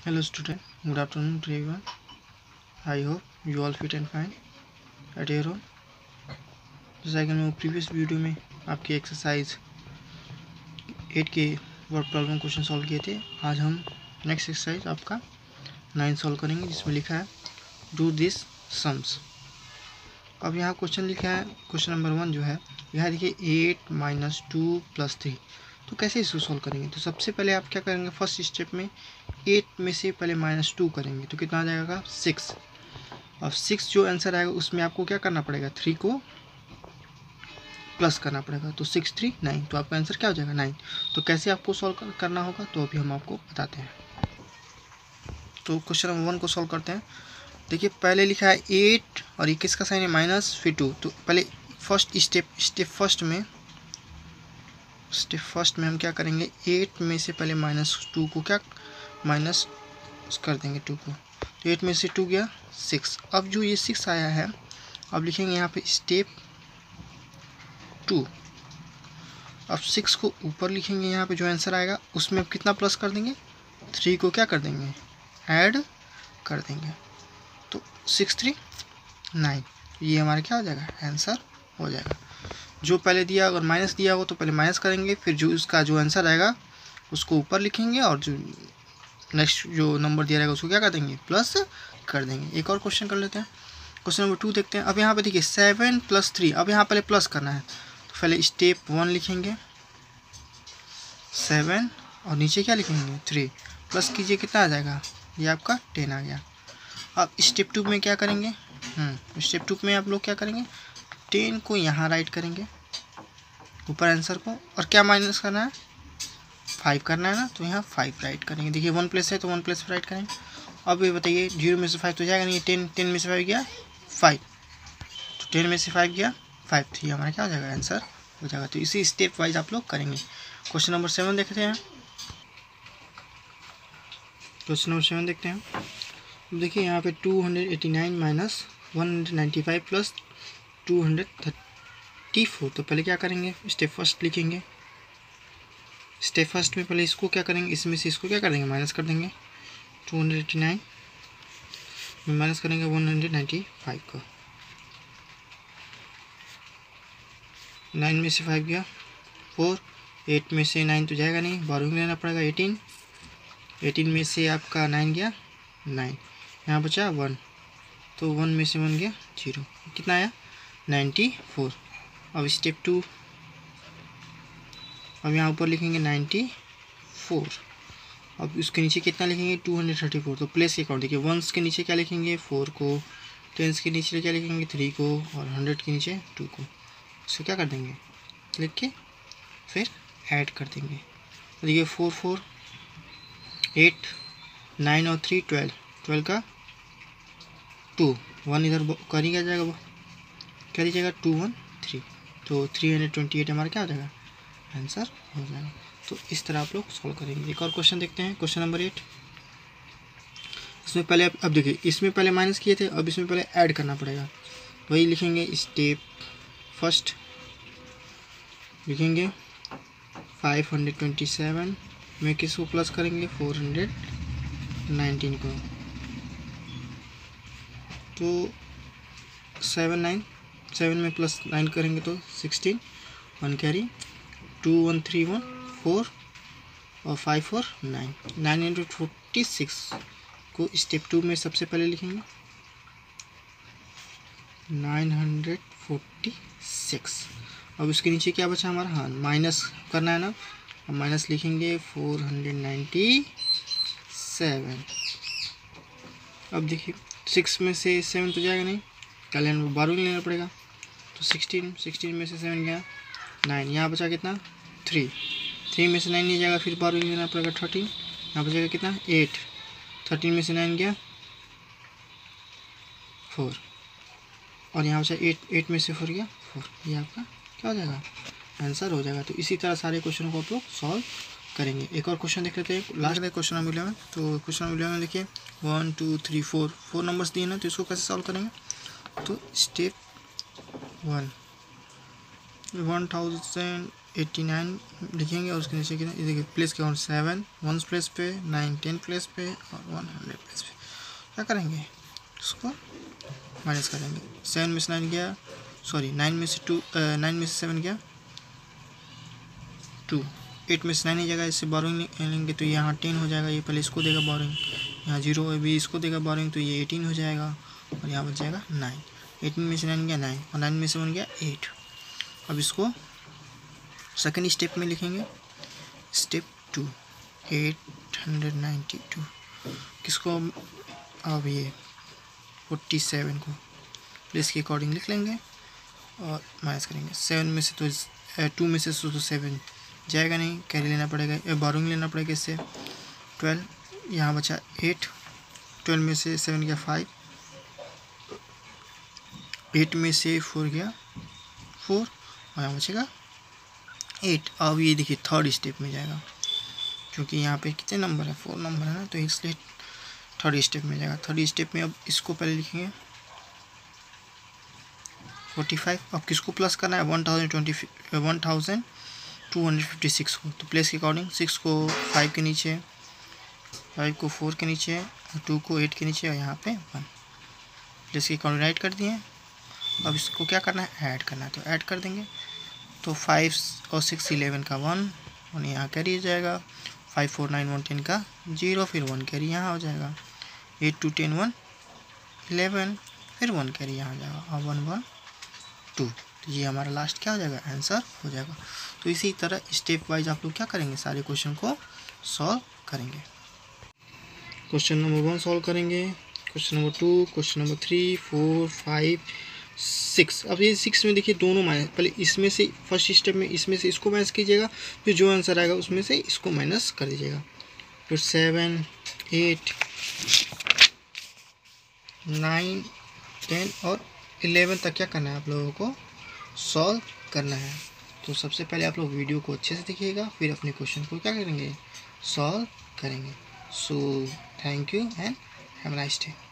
Hello student, good afternoon to everyone. I hope you all fit and fine at your home. जैसा कि मैं previous video में आपकी exercise 8 के word problem question solve किए थे, आज हम नेक्स्ट एक्सरसाइज आपका 9 सॉल्व करेंगे जिसमें लिखा है डू दिस सम्स। अब यहाँ क्वेश्चन लिखा है, क्वेश्चन नंबर 1 जो है यहाँ देखिए 8 - 2 + 3। तो कैसे इसको सॉल्व करेंगे? तो सबसे पहले आप क्या करेंगे, फर्स्ट स्टेप में 8 में से पहले -2 करेंगे तो कितना आ जाएगा 6। और 6 जो आंसर आएगा उसमें आपको क्या करना पड़ेगा, 3 को प्लस करना पड़ेगा। तो 6 3 9, तो आपका आंसर क्या हो जाएगा 9। तो कैसे आपको सॉल्व करना होगा तो अभी हम आपको बताते हैं। तो क्वेश्चन नंबर 1 को सॉल्व करते हैं। देखिए पहले लिखा है 8 और ये किसका साइन है माइनस, फिर 2। तो पहले फर्स्ट स्टेप फर्स्ट में हम क्या करेंगे, 8 में से पहले -2 को क्या माइनस कर देंगे 2 को। तो 8 में से 2 गया 6। अब जो ये 6 आया है, अब लिखेंगे यहाँ पे स्टेप 2। अब 6 को ऊपर लिखेंगे, यहाँ पे जो आंसर आएगा उसमें अब कितना प्लस कर देंगे, 3 को क्या कर देंगे ऐड कर देंगे। तो 6 3 9, ये हमारा क्या हो जाएगा आंसर हो जाएगा। जो पहले दिया अगर माइनस दिया हो तो पहले माइनस करेंगे, फिर जो उसका जो आंसर आएगा उसको ऊपर लिखेंगे और जो नेक्स्ट जो नंबर दिया रहेगा उसको क्या कर देंगे प्लस कर देंगे। एक और क्वेश्चन कर लेते हैं, क्वेश्चन नंबर 2 देखते हैं। अब यहाँ पे देखिए 7 + 3, अब यहाँ पहले प्लस करना है तो पहले स्टेप 1 लिखेंगे 7 और नीचे क्या लिखेंगे 3, प्लस कीजिए कितना आ जाएगा, ये आपका 10 आ गया। अब स्टेप 2 में क्या करेंगे, स्टेप 2 में आप लोग क्या करेंगे, 10 को यहाँ राइट करेंगे ऊपर आंसर को, और क्या माइनस करना है 5 करना है ना, तो यहाँ 5 राइट करेंगे। देखिए 1 प्लस है तो 1 प्लस राइट करेंगे। अब ये बताइए 0 में से 5 तो जाएगा नहीं, 10 में से 5 गया 5, तो 10 में से 5 गया 5, तो ये हमारा क्या हो जाएगा आंसर हो जाएगा। तो इसी स्टेप वाइज आप लोग करेंगे। क्वेश्चन नंबर 7 देखते हैं। क्वेश्चन नंबर 7 देखते हैं। देखिए यहाँ पे 289 - 195 + 234। तो पहले क्या करेंगे, स्टेप फर्स्ट लिखेंगे। स्टेप फर्स्ट में पहले इसको क्या करेंगे, इसमें से इसको क्या कर देंगे माइनस कर देंगे। 289 में माइनस करेंगे 195 को, 9 में से 5 गया 4, 8 में से 9 तो जाएगा नहीं, 12 लेना पड़ेगा 18 में से आपका 9 गया 9, यहाँ बचा 1, तो 1 में से 1 गया 0, कितना आया 94। अब स्टेप 2, अब यहाँ ऊपर लिखेंगे 94, अब उसके नीचे कितना लिखेंगे 234। तो प्लेस के अकाउंट देखिए 1s के नीचे क्या लिखेंगे 4 को, 10s के नीचे क्या लिखेंगे 3 को, और 100 के नीचे 2 को। इसको क्या कर देंगे लिख के फिर ऐड कर देंगे। तो देखिए 4 4 8 9 और 3 12, 12 का 2 1 इधर कर ही क्या जाएगा, क्या दीजिएगा 2 1 3, तो 328 हमारा क्या हो जाएगा आंसर हो जाएगा। तो इस तरह आप लोग सॉल्व करेंगे। एक और क्वेश्चन देखते हैं, क्वेश्चन नंबर 8। इसमें पहले अब देखिए इसमें पहले माइनस किए थे, अब इसमें पहले ऐड करना पड़ेगा। वही लिखेंगे स्टेप फर्स्ट लिखेंगे 527 में किसको प्लस करेंगे 419 को, तो 7 में प्लस 9 करेंगे तो 16, 1 कैरी 2 1 3 1 4 और 5 4 9, 946 को स्टेप 2 में सबसे पहले लिखेंगे 946। अब उसके नीचे क्या बचा हमारा, हाँ माइनस करना है ना, अब माइनस लिखेंगे 497। अब देखिए 6 में से 7 तो जाएगा नहीं, कैलेंडर 12 लेना पड़ेगा, तो 16 में से 7 गया 9, यहाँ बचा कितना 3 में से 9 नहीं जाएगा, फिर 12 लेना पड़ेगा 13, यहाँ बचेगा कितना 8, 13 में से 9 गया 4, और यहाँ बचा 8 में से 4 गया 4, ये आपका क्या हो जाएगा आंसर हो जाएगा। तो इसी तरह सारे क्वेश्चनों को आप लोग सॉल्व करेंगे। एक और क्वेश्चन देख लेते हैं, लास्ट क्वेश्चन नंबर 11। तो क्वेश्चन नंबर 11 देखिए 1 2 3 4 नंबर्स दिए ना, तो इसको कैसे सॉल्व करेंगे। तो स्टेप 1 1000 89 लिखेंगे और उसके नीचे कितना, देखिए प्लेस के 7 1 प्लेस पे, 9 10 प्लेस पे और 100 प्लेस पे। क्या करेंगे, इसको माइनस करेंगे। 7 में से 9 गया, सॉरी 9 में से 2 9 में से 7 गया 2, 8 में से 9 ही जगह इससे बोरोइंग लेंगे तो यहाँ 10 हो जाएगा। ये पहले इसको देगा बोरोइंग, यहाँ 0 अभी इसको देगा बोरोइंग तो ये 18 हो जाएगा और यहाँ बच जाएगा 9। 18 में से 9 गया 9 और 9 में से 1 गया 8। अब इसको सेकंड स्टेप में लिखेंगे, स्टेप 2 892 किसको, अब ये 47 को प्लेस के अकॉर्डिंग लिख लेंगे और माइनस करेंगे। 7 में से तो 2 में से तो 7 जाएगा नहीं, कैरी लेना पड़ेगा, बोरोइंग लेना पड़ेगा इससे। 12 यहाँ बचा 8, 12 में से 7 गया 5, 8 में से 4 गया 4 और यहाँ बचेगा 8। अब ये देखिए थर्ड स्टेप में जाएगा, क्योंकि यहाँ पे कितने नंबर है, 4 नंबर है ना, तो इसलिए थर्ड स्टेप में जाएगा। थर्ड स्टेप में अब इसको पहले लिखेंगे 45। अब किसको प्लस करना है, 1256 को, तो प्लेस के अकॉर्डिंग 6 को 5 के नीचे, 5 को 4 के नीचे और 2 को 8 के नीचे और यहाँ पे 1, प्लेस के अकॉर्डिंग राइट कर दिए। अब इसको क्या करना है, ऐड करना है, तो ऐड कर देंगे। तो 5 और 6 11 का 1 और यहाँ कैरी हो जाएगा। 5 4 9 1 10 का 0 फिर 1 कैरी यहाँ हो जाएगा। 8 2 10 1 11 फिर 1 कैरी यहाँ हो जाएगा और 1 1 2। तो ये हमारा लास्ट क्या हो जाएगा, आंसर हो जाएगा। तो इसी तरह स्टेप वाइज आप लोग क्या करेंगे, सारे क्वेश्चन को सॉल्व करेंगे। क्वेश्चन नंबर 1 सॉल्व करेंगे, क्वेश्चन नंबर 2, क्वेश्चन नंबर 3 4 5 6। अब ये 6 में देखिए दोनों माइनस, पहले इसमें से फर्स्ट स्टेप में इसमें से इसको माइनस कीजिएगा, फिर जो आंसर आएगा उसमें से इसको माइनस कर दीजिएगा। फिर 7 8 9 10 और 11 तक क्या करना है, आप लोगों को सॉल्व करना है। तो सबसे पहले आप लोग वीडियो को अच्छे से देखिएगा, फिर अपने क्वेश्चन को क्या करेंगे, सॉल्व करेंगे। So thank you and have a nice day.